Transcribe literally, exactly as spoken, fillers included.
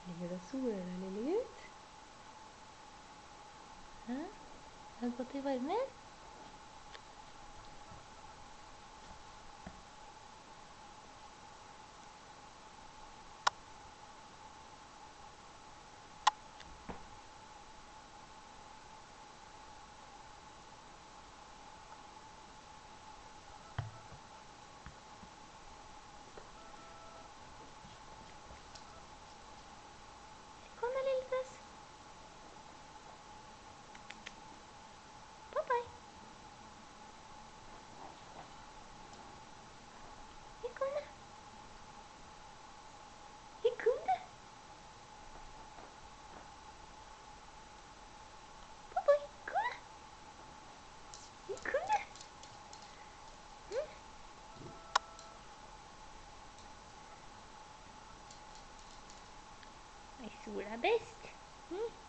Ligger du og soler deg, lille gutt? Hæ? Har du gått i varmen? Kom da, lille tass. Bye-bye. Hier, kom da. Hier, kom da. Bye-bye, kom da. Hier, kom da. Hm? Nei, sola er best. Hm?